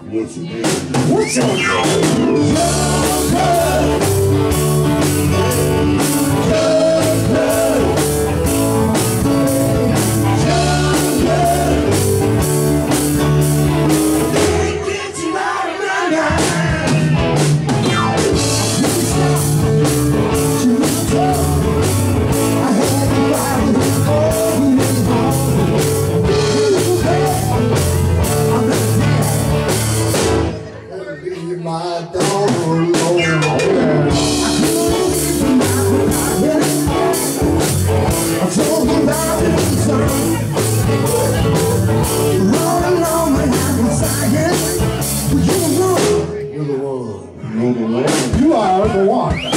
What's your name? What's your name? My dog alone. I told him about it, son. Rolling along my inside, You're the one. you're the one. You are the one.